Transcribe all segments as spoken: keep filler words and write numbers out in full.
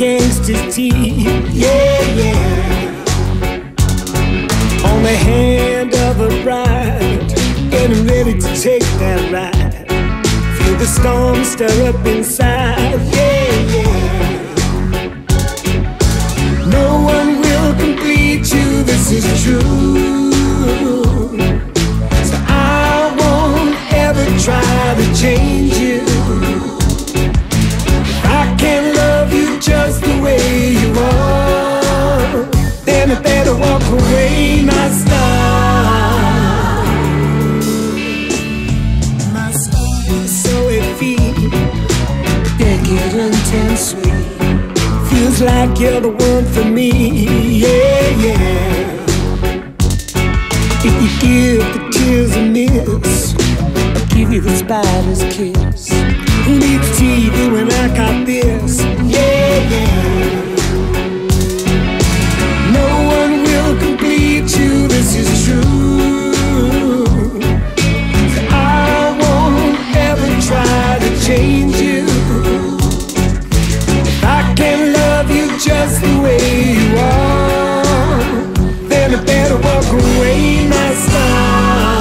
gangster's teeth. Yeah, yeah. On the hand of a bride, getting ready to take that ride. Feel the storm stir up inside. Yeah, yeah. No one will complete you, this is true. So I won't ever try to change you. If I can't love you just the way you are, then I better walk away, my star. My star is so iffy, decadent and sweet. Feels like you're the one for me, yeah, yeah. If you give the tears a miss, I'll give you the spider's kiss. Who needs T V when I got this? Yeah, yeah. No one will complete you, this is true. So I won't ever try to change you. If I can't love you just the way you are, then I better walk away, my star.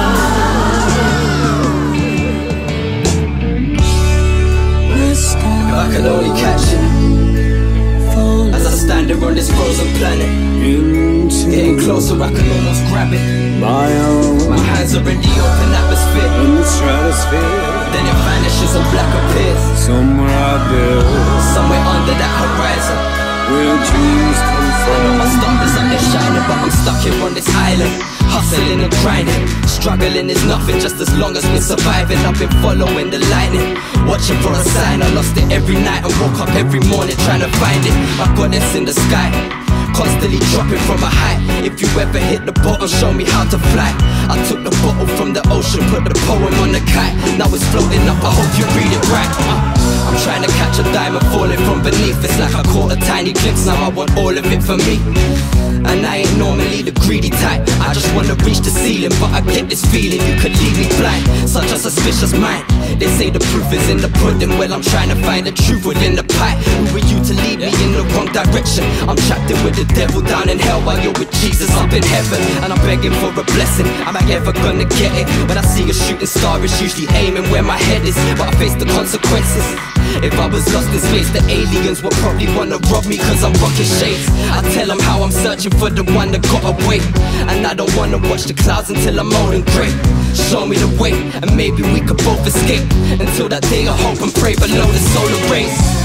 My star. I can only catch you as I stand here on this frozen planet. Getting closer, I can almost grab it. My own. My hands are in the open atmosphere. In the stratosphere. Then it vanishes and black appears. Somewhere out there, somewhere under that horizon, where dreams come from. I know my star is up there shining, but I'm stuck here on this island, hustling and grinding. Struggling is nothing, just as long as we're surviving. I've been following the lightning, watching for a sign. I lost it every night and woke up every morning trying to find it. My goddess in the sky, constantly dropping from a height. If you ever hit the bottom, show me how to fly. I took the bottle from the ocean, put the poem on the kite. Now it's floating up, I hope you read it right. uh, I'm trying to catch a diamond falling from beneath. It's like I caught a tiny glimpse, now I want all of it for me. And I ain't normally the greedy type, I just wanna reach the ceiling, but I get this feeling you could leave me blind. Such a suspicious mind. They say the proof is in the pudding. Well, I'm trying to find the truth within the pie. Who are you to lead me in the wrong direction? I'm trapped in with the devil down in hell, while you're with Jesus up in heaven. And I'm begging for a blessing, am I ever gonna get it? When I see a shooting star, it's usually aiming where my head is, but I face the consequences. If I was lost in space, the aliens would probably wanna rob me, cause I'm rocking shades. I tell them how I'm searching for the one that got away, and I don't wanna watch the clouds until I'm old and grey. Show me the way, and maybe we could both escape. Until that day I hope and pray below the solar rays.